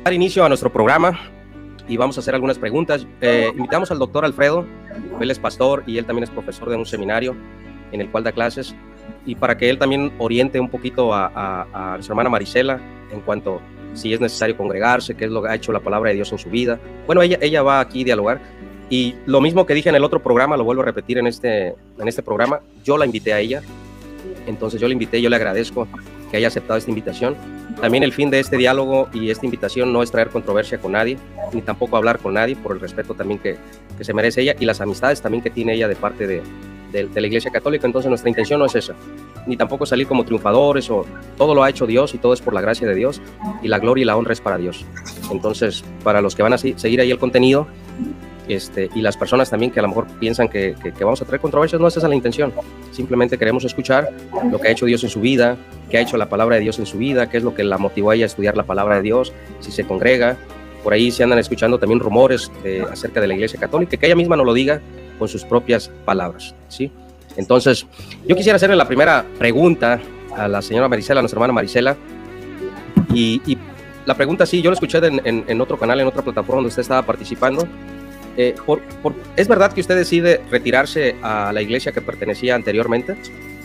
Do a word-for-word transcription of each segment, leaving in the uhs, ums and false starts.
Dar inicio a nuestro programa y vamos a hacer algunas preguntas. Eh, invitamos al doctor Alfredo, él es pastor y él también es profesor de un seminario en el cual da clases, y para que él también oriente un poquito a, a, a nuestra hermana Marisela en cuanto si es necesario congregarse, qué es lo que ha hecho la palabra de Dios en su vida. Bueno, ella, ella va aquí a dialogar, y lo mismo que dije en el otro programa, lo vuelvo a repetir en este, en este programa. Yo la invité a ella, entonces yo la invité, yo le agradezco que haya aceptado esta invitación. También el fin de este diálogo y esta invitación no es traer controversia con nadie, ni tampoco hablar con nadie, por el respeto también que, que se merece ella y las amistades también que tiene ella de parte de, de, de la Iglesia Católica. Entonces nuestra intención no es esa, ni tampoco salir como triunfadores, o todo lo ha hecho Dios y todo es por la gracia de Dios, y la gloria y la honra es para Dios. Entonces, para los que van a seguir ahí el contenido, Este, y las personas también que a lo mejor piensan que, que, que vamos a traer controversias, no es esa la intención. Simplemente queremos escuchar lo que ha hecho Dios en su vida, qué ha hecho la palabra de Dios en su vida, qué es lo que la motivó a ella a estudiar la palabra de Dios, si se congrega. Por ahí se andan escuchando también rumores eh, acerca de la Iglesia Católica, que ella misma nos lo diga con sus propias palabras, ¿sí? Entonces, yo quisiera hacerle la primera pregunta a la señora Marisela, a nuestra hermana Marisela, y, y la pregunta, sí, yo lo escuché en, en, en otro canal, en otra plataforma donde usted estaba participando. Eh, por, por, ¿Es verdad que usted decide retirarse a la iglesia que pertenecía anteriormente?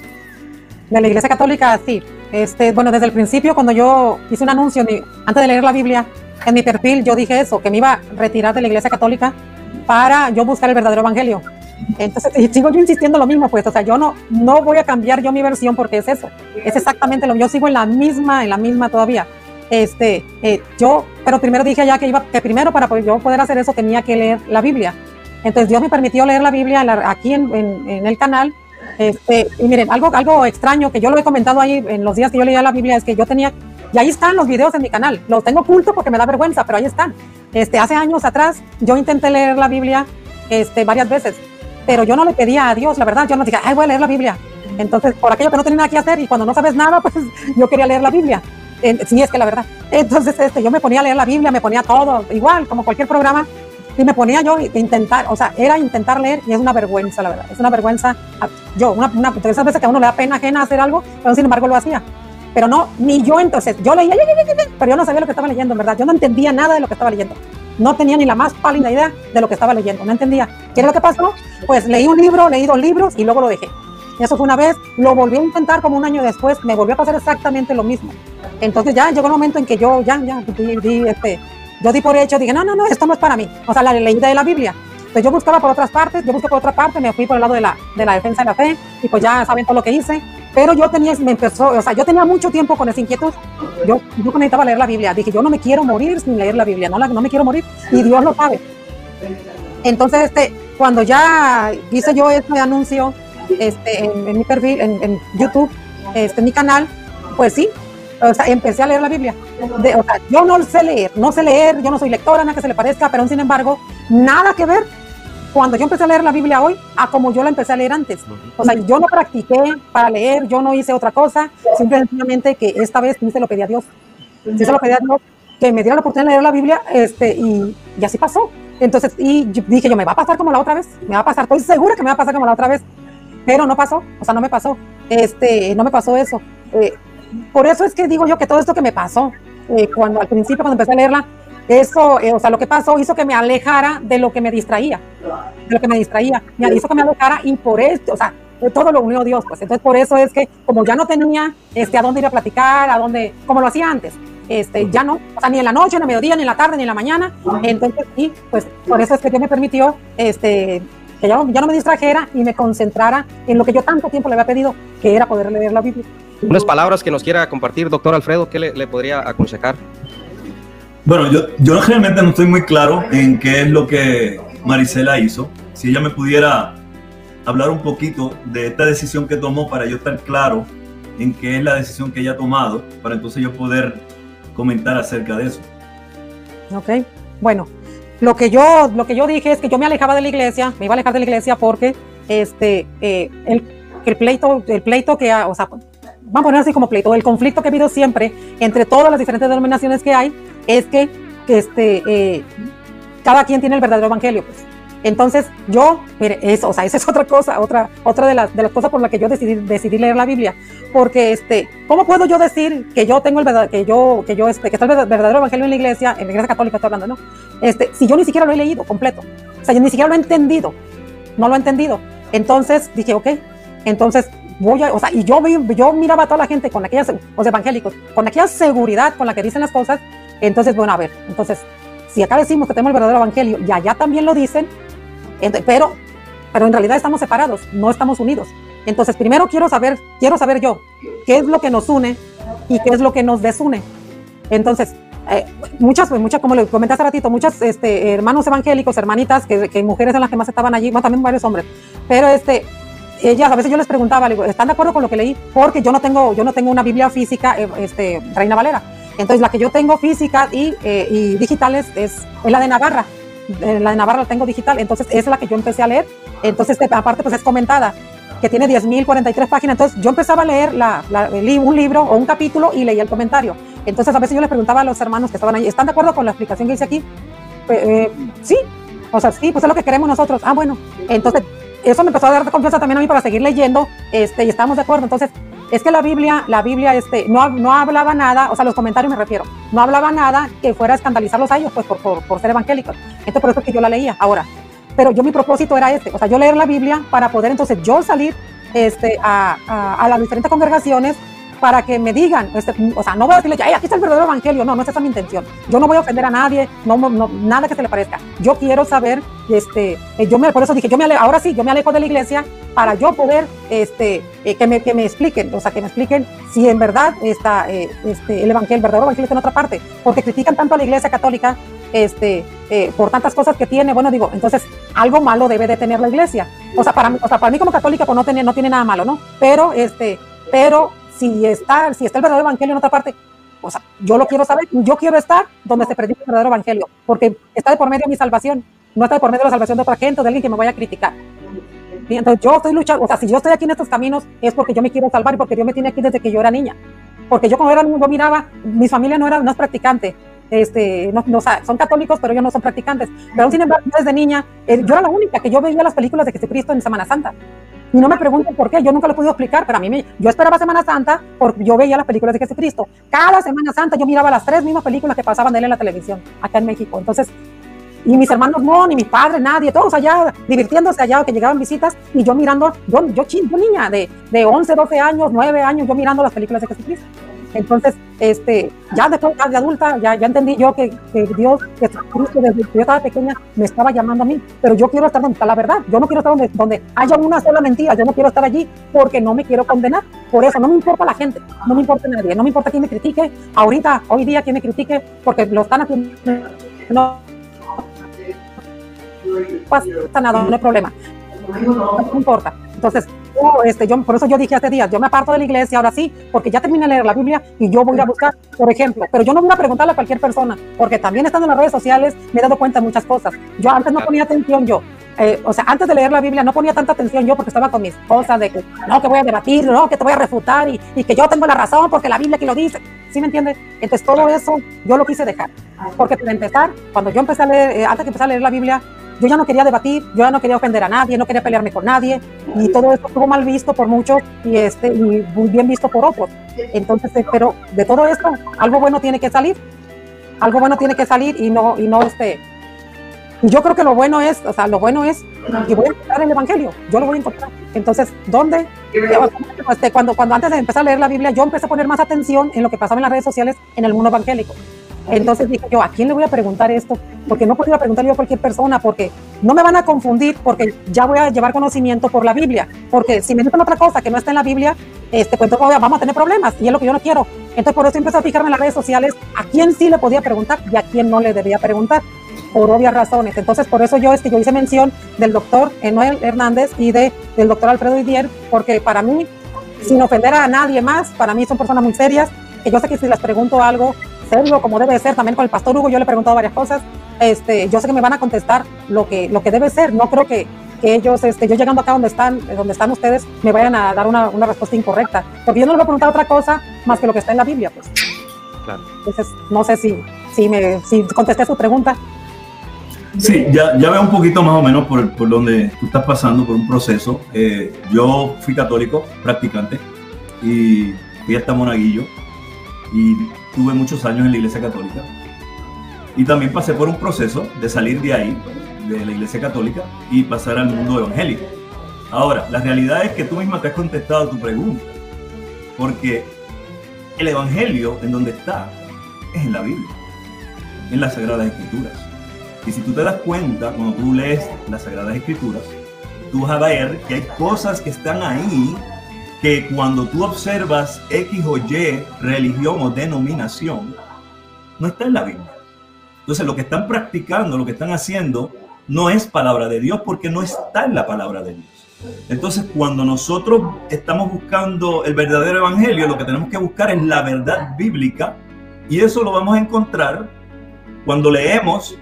De la Iglesia Católica, sí. Este, bueno, desde el principio, cuando yo hice un anuncio, antes de leer la Biblia, en mi perfil yo dije eso, que me iba a retirar de la Iglesia Católica para yo buscar el verdadero evangelio. Entonces, y sigo yo insistiendo lo mismo, pues, o sea, yo no, no voy a cambiar yo mi versión porque es eso. Es exactamente lo mismo. Yo sigo en la misma, en la misma todavía. Este, eh, yo, pero primero dije ya que iba, que primero para yo poder hacer eso tenía que leer la Biblia. Entonces Dios me permitió leer la Biblia la, aquí en, en, en el canal. Este, y miren, algo, algo extraño que yo lo he comentado ahí en los días que yo leía la Biblia es que yo tenía, y ahí están los videos en mi canal, los tengo ocultos porque me da vergüenza, pero ahí están. Este, hace años atrás yo intenté leer la Biblia este, varias veces, pero yo no le pedía a Dios, la verdad, yo no dije, ay, voy a leer la Biblia. Entonces, por aquello que no tenía nada que hacer y cuando no sabes nada, pues yo quería leer la Biblia. Sí, es que la verdad. Entonces este, yo me ponía a leer la Biblia, me ponía todo, igual, como cualquier programa, y me ponía yo a intentar, o sea, era intentar leer, y es una vergüenza, la verdad, es una vergüenza. Yo, una, una de esas veces que a uno le da pena ajena hacer algo, pero sin embargo lo hacía. Pero no, ni yo entonces, yo leía, pero yo no sabía lo que estaba leyendo, en verdad, yo no entendía nada de lo que estaba leyendo. No tenía ni la más pálida idea de lo que estaba leyendo, no entendía. ¿Qué era lo que pasó? Pues leí un libro, leí dos libros y luego lo dejé. Eso fue una vez, lo volví a intentar como un año después, me volvió a pasar exactamente lo mismo. Entonces ya llegó el momento en que yo ya, ya, di, di, este, yo di por hecho, dije, no, no, no, esto no es para mí. O sea, la leída de la Biblia. Entonces yo buscaba por otras partes, yo busqué por otra parte, me fui por el lado de la, de la defensa de la fe, y pues ya saben todo lo que hice. Pero yo tenía, me empezó, o sea, yo tenía mucho tiempo con esa inquietud. Yo, yo necesitaba leer la Biblia. Dije, yo no me quiero morir sin leer la Biblia, no, la, no me quiero morir, y Dios lo sabe. Entonces, este, cuando ya hice yo este anuncio, Este, en, en mi perfil, en, en YouTube, este, en mi canal, pues sí, o sea, empecé a leer la Biblia. De, o sea, yo no sé leer, no sé leer, yo no soy lectora, nada que se le parezca, pero sin embargo, nada que ver cuando yo empecé a leer la Biblia hoy a como yo la empecé a leer antes. O sea, yo no practiqué para leer, yo no hice otra cosa, simplemente que esta vez sí se lo pedí a Dios. Sí se lo pedí a Dios que me diera la oportunidad de leer la Biblia, este, y, y así pasó. Entonces, y yo dije yo, me va a pasar como la otra vez, me va a pasar, estoy segura que me va a pasar como la otra vez. Pero no pasó, o sea, no me pasó, este, no me pasó eso. Eh, por eso es que digo yo que todo esto que me pasó, eh, cuando al principio, cuando empecé a leerla, eso, eh, o sea, lo que pasó hizo que me alejara de lo que me distraía, de lo que me distraía, me hizo que me alejara y por esto, o sea, todo lo unió Dios, pues. Entonces, por eso es que, como ya no tenía, este, a dónde ir a platicar, a dónde, como lo hacía antes, este, ya no, o sea, ni en la noche, ni en el mediodía, ni en la tarde, ni en la mañana. Entonces, sí, pues, por eso es que Dios me permitió, este, que ya, ya no me distrajera y me concentrara en lo que yo tanto tiempo le había pedido, que era poder leer la Biblia. Unas palabras que nos quiera compartir, doctor Alfredo, ¿qué le, le podría aconsejar? Bueno, yo, yo realmente no estoy muy claro en qué es lo que Marisela hizo. Si ella me pudiera hablar un poquito de esta decisión que tomó para yo estar claro en qué es la decisión que ella ha tomado, para entonces yo poder comentar acerca de eso. Ok, bueno. Lo que yo, lo que yo dije es que yo me alejaba de la iglesia, me iba a alejar de la iglesia porque este, eh, el, el pleito, el pleito que, o sea, vamos a poner así como pleito, el conflicto que ha habido siempre entre todas las diferentes denominaciones que hay es que, que este, eh, cada quien tiene el verdadero evangelio, pues. Entonces, yo, mire, eso, o sea, esa es otra cosa, otra, otra de las, de las cosas por las que yo decidí, decidí leer la Biblia. Porque, este, ¿cómo puedo yo decir que yo tengo el verdadero, que yo, que yo, este, que está el verdadero evangelio en la iglesia, en la iglesia católica estoy hablando, ¿no? Este, si yo ni siquiera lo he leído completo. O sea, yo ni siquiera lo he entendido. No lo he entendido. Entonces, dije, ok, entonces voy a, o sea, y yo, yo miraba a toda la gente con aquellas, los evangélicos, con aquella seguridad con la que dicen las cosas. Entonces, bueno, a ver, entonces, si acá decimos que tenemos el verdadero evangelio y allá también lo dicen, pero, pero en realidad estamos separados, no estamos unidos. Entonces, primero quiero saber, quiero saber yo qué es lo que nos une y qué es lo que nos desune. Entonces, eh, muchas, muchas, como le comenté hace ratito, muchas este, hermanos evangélicos, hermanitas, que, que mujeres en las que más estaban allí, bueno, también varios hombres, pero este, ellas, a veces yo les preguntaba, le digo, ¿están de acuerdo con lo que leí? Porque yo no tengo, yo no tengo una Biblia física, este, Reina Valera. Entonces, la que yo tengo física y, eh, y digitales es, es la de Navarra. La de Navarra la tengo digital, entonces esa es la que yo empecé a leer. Entonces, aparte, pues es comentada, que tiene diez mil cuarenta y tres páginas. Entonces, yo empezaba a leer la, la, un libro o un capítulo y leía el comentario. Entonces, a veces yo les preguntaba a los hermanos que estaban ahí, ¿están de acuerdo con la explicación que hice aquí? Pues, eh, sí, o sea, sí, pues es lo que queremos nosotros. Ah, bueno, entonces, eso me empezó a dar confianza también a mí para seguir leyendo, este, y estábamos de acuerdo. Entonces, es que la Biblia, la Biblia este, no, no hablaba nada, o sea, los comentarios me refiero, no hablaba nada que fuera a escandalizarlos a ellos, pues por, por, por ser evangélicos. Entonces, por eso es que yo la leía ahora. Pero yo, mi propósito era este, o sea, yo leer la Biblia para poder entonces yo salir este, a, a, a las diferentes congregaciones para que me digan, este, o sea, no voy a decirles, ay, aquí está el verdadero evangelio, no, no es esa mi intención. Yo no voy a ofender a nadie, no, no, nada que se le parezca. Yo quiero saber, este, eh, yo me, por eso dije, yo me alejo, ahora sí, yo me alejo de la iglesia para yo poder, este, eh, que, me, que me expliquen, o sea, que me expliquen si en verdad está, eh, este, el evangelio, el verdadero evangelio está en otra parte, porque critican tanto a la iglesia católica, este, eh, por tantas cosas que tiene. Bueno, digo, entonces algo malo debe de tener la iglesia. O sea, para, o sea, para mí como católica, pues no tiene, no tiene nada malo, ¿no? Pero, este, pero si está, si está el verdadero evangelio en otra parte, o sea, yo lo quiero saber, yo quiero estar donde se predica el verdadero evangelio, porque está de por medio de mi salvación, no está de por medio de la salvación de otra gente o de alguien que me vaya a criticar. Y entonces yo estoy luchando, o sea, si yo estoy aquí en estos caminos es porque yo me quiero salvar y porque Dios me tiene aquí desde que yo era niña. Porque yo cuando era niño, yo miraba, mi familia no, era, no es practicante, este, no, no, o sea, son católicos, pero ellos no son practicantes. Pero sin embargo, desde niña, eh, yo era la única que yo veía las películas de Jesucristo en Semana Santa. Y no me pregunten por qué, yo nunca lo he podido explicar, pero a mí me, yo esperaba Semana Santa porque yo veía las películas de Jesucristo. Cada Semana Santa yo miraba las tres mismas películas que pasaban de él en la televisión, acá en México. Entonces, y mis hermanos no, ni mis padres, nadie, todos allá divirtiéndose allá, que llegaban visitas, y yo mirando, yo, yo, yo niña de, de once, doce años, nueve años, yo mirando las películas de Jesucristo. Entonces, este, ya después de adulta, ya, ya entendí yo que, que Dios, que Cristo, desde que yo estaba pequeña, me estaba llamando a mí, pero yo quiero estar donde está la verdad, yo no quiero estar donde, donde haya una sola mentira, yo no quiero estar allí porque no me quiero condenar. Por eso no me importa la gente, no me importa nadie, no me importa quién me critique, ahorita, hoy día quién me critique, porque lo están haciendo, no pasa nada, no hay problema, no me importa. Entonces, yo, este, yo, por eso yo dije hace días, yo me aparto de la iglesia ahora sí, porque ya terminé de leer la Biblia y yo voy a ir a buscar, por ejemplo, pero yo no voy a preguntarle a cualquier persona, porque también estando en las redes sociales me he dado cuenta de muchas cosas. Yo antes no ponía atención yo, eh, o sea, antes de leer la Biblia no ponía tanta atención yo porque estaba con mis cosas de que no, que voy a debatir, no, que te voy a refutar y, y que yo tengo la razón porque la Biblia que lo dice, ¿sí me entiendes? Entonces todo eso yo lo quise dejar, porque para empezar, cuando yo empecé a leer, eh, antes que empecé a leer la Biblia, yo ya no quería debatir, yo ya no quería ofender a nadie, no quería pelearme con nadie, y todo esto estuvo mal visto por muchos y, este, y muy bien visto por otros. Entonces, pero de todo esto, algo bueno tiene que salir, algo bueno tiene que salir y no, y no este, y yo creo que lo bueno es, o sea, lo bueno es que voy a encontrar el evangelio, yo lo voy a encontrar. Entonces, ¿dónde? Este, cuando, cuando antes de empezar a leer la Biblia, yo empecé a poner más atención en lo que pasaba en las redes sociales en el mundo evangélico. Entonces dije yo, ¿a quién le voy a preguntar esto? Porque no podía preguntar yo a cualquier persona, porque no me van a confundir, porque ya voy a llevar conocimiento por la Biblia, porque si me dicen otra cosa que no está en la Biblia, este, pues entonces vamos a tener problemas, y es lo que yo no quiero. Entonces por eso empecé a fijarme en las redes sociales a quién sí le podía preguntar y a quién no le debía preguntar, por obvias razones. Entonces por eso yo, este, yo hice mención del doctor Enoel Hernández y de, del doctor Alfredo Didier, porque para mí, sin ofender a nadie más, para mí son personas muy serias, que yo sé que si les pregunto algo serio, como debe ser, también con el pastor Hugo yo le he preguntado varias cosas, este, yo sé que me van a contestar lo que, lo que debe ser. No creo que, que ellos, este, yo llegando acá donde están, donde están ustedes, me vayan a dar una, una respuesta incorrecta, porque yo no les voy a preguntar otra cosa más que lo que está en la Biblia, pues. Claro. Entonces, no sé si, si, me, si contesté su pregunta. Sí, ya, ya veo un poquito más o menos por, por donde tú estás pasando, por un proceso. Eh, yo fui católico, practicante, y fui hasta Monaguillo, y tuve muchos años en la Iglesia Católica. Y también pasé por un proceso de salir de ahí, de la Iglesia Católica, y pasar al mundo evangélico. Ahora, la realidad es que tú misma te has contestado tu pregunta, porque el Evangelio, en donde está, es en la Biblia, en las Sagradas Escrituras. Y si tú te das cuenta, cuando tú lees las Sagradas Escrituras, tú vas a ver que hay cosas que están ahí que cuando tú observas X o Y religión o denominación, no está en la Biblia. Entonces lo que están practicando, lo que están haciendo, no es palabra de Dios porque no está en la palabra de Dios. Entonces cuando nosotros estamos buscando el verdadero evangelio, lo que tenemos que buscar es la verdad bíblica, y eso lo vamos a encontrar cuando leemos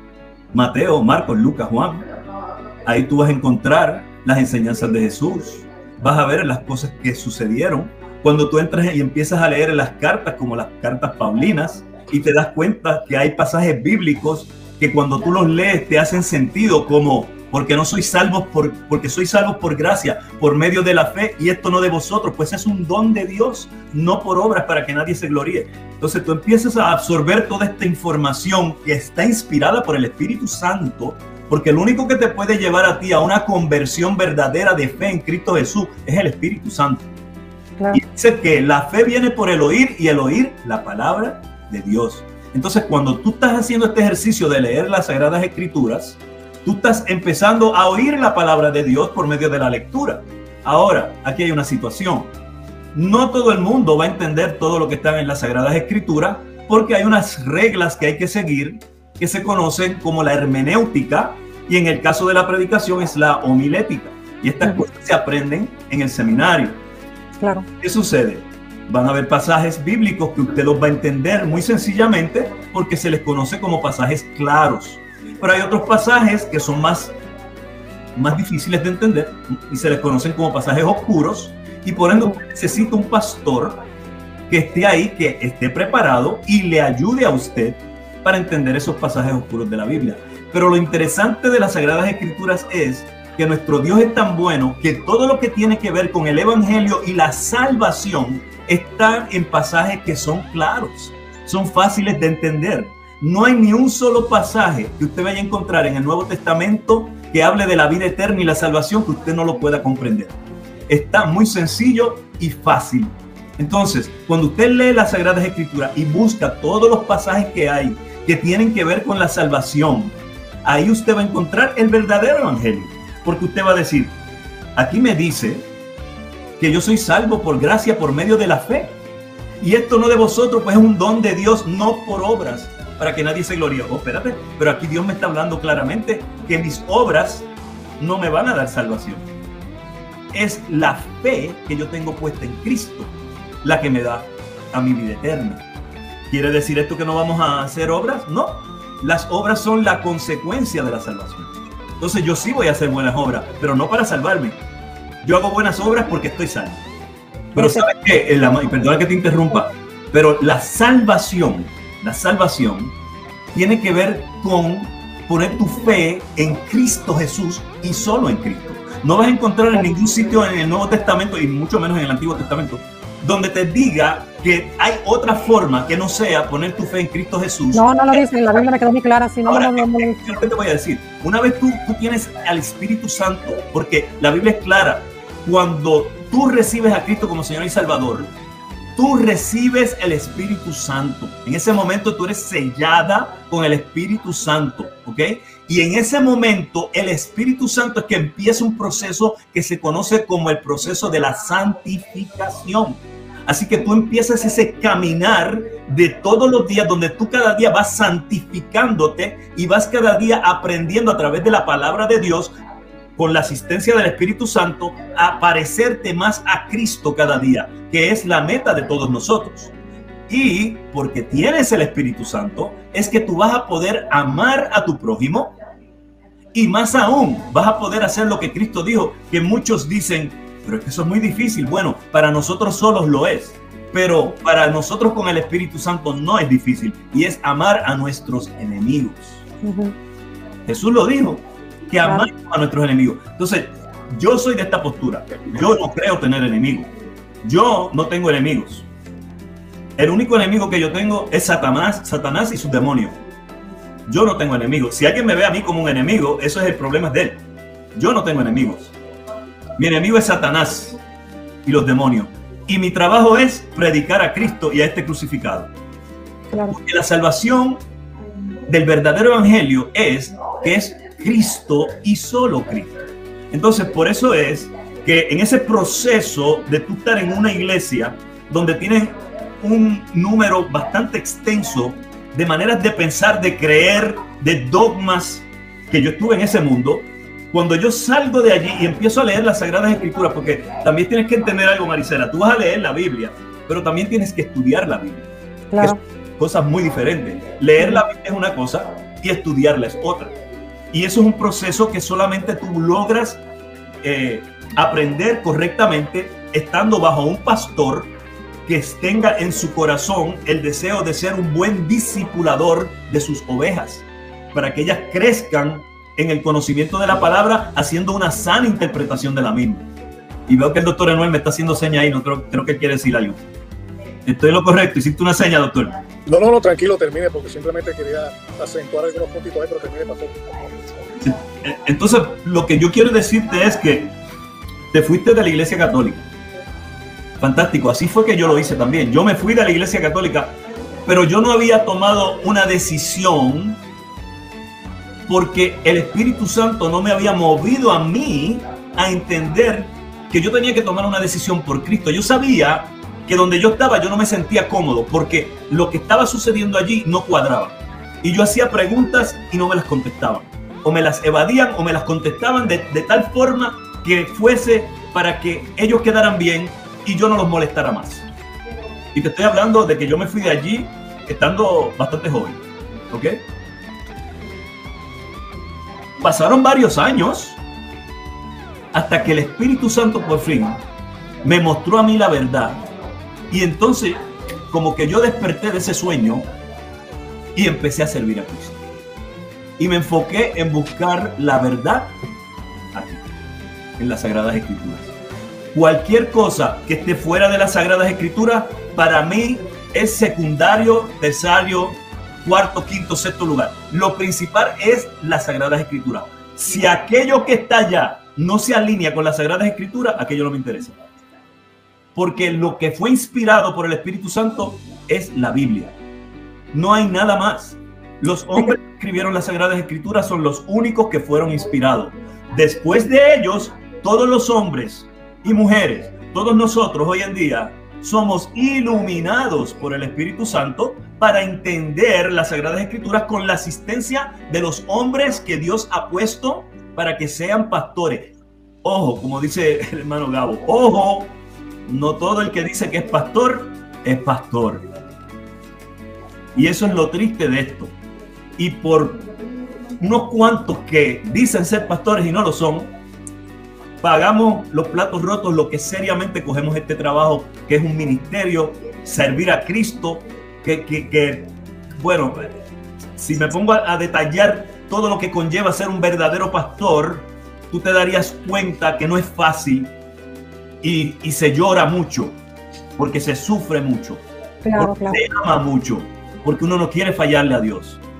Mateo, Marcos, Lucas, Juan. Ahí tú vas a encontrar las enseñanzas de Jesús, vas a ver las cosas que sucedieron. Cuando tú entras y empiezas a leer las cartas, como las cartas paulinas, y te das cuenta que hay pasajes bíblicos que cuando tú los lees te hacen sentido, como porque no sois salvos por, porque sois salvos por gracia, por medio de la fe, y esto no de vosotros, pues es un don de Dios, no por obras para que nadie se gloríe. Entonces tú empiezas a absorber toda esta información que está inspirada por el Espíritu Santo, porque el único que te puede llevar a ti a una conversión verdadera de fe en Cristo Jesús es el Espíritu Santo. Claro. Y dice que la fe viene por el oír, y el oír la palabra de Dios. Entonces cuando tú estás haciendo este ejercicio de leer las Sagradas Escrituras, tú estás empezando a oír la palabra de Dios por medio de la lectura. Ahora, aquí hay una situación. No todo el mundo va a entender todo lo que está en las Sagradas Escrituras, porque hay unas reglas que hay que seguir que se conocen como la hermenéutica, y en el caso de la predicación es la homilética. Y estas cosas se aprenden en el seminario. Claro. ¿Qué sucede? Van a haber pasajes bíblicos que usted los va a entender muy sencillamente porque se les conoce como pasajes claros. Pero hay otros pasajes que son más, más difíciles de entender y se les conocen como pasajes oscuros, y por ende necesita un pastor que esté ahí, que esté preparado y le ayude a usted para entender esos pasajes oscuros de la Biblia. Pero lo interesante de las Sagradas Escrituras es que nuestro Dios es tan bueno que todo lo que tiene que ver con el Evangelio y la salvación está en pasajes que son claros, son fáciles de entender. No hay ni un solo pasaje que usted vaya a encontrar en el Nuevo Testamento que hable de la vida eterna y la salvación que usted no lo pueda comprender. Está muy sencillo y fácil. Entonces, cuando usted lee las Sagradas Escrituras y busca todos los pasajes que hay que tienen que ver con la salvación, ahí usted va a encontrar el verdadero evangelio. Porque usted va a decir, aquí me dice que yo soy salvo por gracia por medio de la fe. Y esto no de vosotros, pues es un don de Dios, no por obras, para que nadie se gloríe. Oh, espérate, pero aquí Dios me está hablando claramente que mis obras no me van a dar salvación. Es la fe que yo tengo puesta en Cristo la que me da a mi vida eterna. ¿Quiere decir esto que no vamos a hacer obras? No, las obras son la consecuencia de la salvación. Entonces yo sí voy a hacer buenas obras, pero no para salvarme. Yo hago buenas obras porque estoy salvo. Pero ¿sabes qué? Y perdona que te interrumpa, pero la salvación, la salvación tiene que ver con poner tu fe en Cristo Jesús y solo en Cristo. No vas a encontrar en ningún sitio en el Nuevo Testamento, y mucho menos en el Antiguo Testamento, donde te diga que hay otra forma que no sea poner tu fe en Cristo Jesús. No, no lo dice, la Biblia me quedó muy clara. Si no, Ahora, no, no, no, no. Yo te voy a decir, una vez tú, tú tienes al Espíritu Santo, porque la Biblia es clara, cuando tú recibes a Cristo como Señor y Salvador, tú recibes el Espíritu Santo. En ese momento tú eres sellada con el Espíritu Santo, ¿ok? Y en ese momento el Espíritu Santo es que empieza un proceso que se conoce como el proceso de la santificación. Así que tú empiezas ese caminar de todos los días donde tú cada día vas santificándote y vas cada día aprendiendo a través de la palabra de Dios, con la asistencia del Espíritu Santo, a parecerte más a Cristo cada día, que es la meta de todos nosotros. Y porque tienes el Espíritu Santo, es que tú vas a poder amar a tu prójimo, y más aún vas a poder hacer lo que Cristo dijo, que muchos dicen, pero es que eso es muy difícil. Bueno, para nosotros solos lo es, pero para nosotros con el Espíritu Santo no es difícil, y es amar a nuestros enemigos. Uh-huh. Jesús lo dijo, que amamos a nuestros enemigos. Entonces, yo soy de esta postura. Yo no creo tener enemigos. Yo no tengo enemigos. El único enemigo que yo tengo es Satanás, Satanás y sus demonios. Yo no tengo enemigos. Si alguien me ve a mí como un enemigo, eso es el problema de él. Yo no tengo enemigos. Mi enemigo es Satanás y los demonios. Y mi trabajo es predicar a Cristo y a este crucificado. Claro. Porque la salvación del verdadero evangelio es que es Cristo y solo Cristo. Entonces, por eso es que en ese proceso de tú estar en una iglesia donde tienes un número bastante extenso de maneras de pensar, de creer, de dogmas, que yo estuve en ese mundo, cuando yo salgo de allí y empiezo a leer las Sagradas Escrituras, porque también tienes que entender algo, Marisela, tú vas a leer la Biblia, pero también tienes que estudiar la Biblia. Claro. Es cosas muy diferentes. Leer la Biblia es una cosa y estudiarla es otra. Y eso es un proceso que solamente tú logras eh, aprender correctamente estando bajo un pastor que tenga en su corazón el deseo de ser un buen discipulador de sus ovejas, para que ellas crezcan en el conocimiento de la palabra, haciendo una sana interpretación de la misma. Y veo que el doctor Emanuel me está haciendo seña ahí, no creo, creo que quiere decir algo. ¿Estoy en lo correcto? ¿Hiciste una seña, doctor? No, no, no, tranquilo, termine, porque simplemente quería acentuar algunos puntitos ahí, pero termine, pastor. Entonces, lo que yo quiero decirte es que te fuiste de la Iglesia Católica. Fantástico, así fue que yo lo hice también. Yo me fui de la Iglesia Católica, pero yo no había tomado una decisión porque el Espíritu Santo no me había movido a mí a entender que yo tenía que tomar una decisión por Cristo. Yo sabía que donde yo estaba yo no me sentía cómodo porque lo que estaba sucediendo allí no cuadraba. Y yo hacía preguntas y no me las contestaban. O me las evadían o me las contestaban de, de tal forma que fuese para que ellos quedaran bien y yo no los molestara más. Y te estoy hablando de que yo me fui de allí estando bastante joven, ¿ok? Pasaron varios años hasta que el Espíritu Santo por fin me mostró a mí la verdad. Y entonces, como que yo desperté de ese sueño y empecé a servir a Cristo. Y me enfoqué en buscar la verdad aquí, en las Sagradas Escrituras. Cualquier cosa que esté fuera de las Sagradas Escrituras, para mí es secundario, terciario, cuarto, quinto, sexto lugar. Lo principal es las Sagradas Escrituras. Si aquello que está allá no se alinea con las Sagradas Escrituras, aquello no me interesa. Porque lo que fue inspirado por el Espíritu Santo es la Biblia. No hay nada más. Los hombres que escribieron las Sagradas Escrituras son los únicos que fueron inspirados. Después de ellos, todos los hombres y mujeres, todos nosotros hoy en día, somos iluminados por el Espíritu Santo para entender las Sagradas Escrituras con la asistencia de los hombres que Dios ha puesto para que sean pastores. Ojo, como dice el hermano Gabo, ojo, no todo el que dice que es pastor, es pastor. Y eso es lo triste de esto. Y por unos cuantos que dicen ser pastores y no lo son, pagamos los platos rotos lo que seriamente cogemos este trabajo, que es un ministerio, servir a Cristo, que, que, que bueno, si me pongo a, a detallar todo lo que conlleva ser un verdadero pastor, tú te darías cuenta que no es fácil y, y se llora mucho, porque se sufre mucho, claro, porque claro. se ama mucho, porque uno no quiere fallarle a Dios.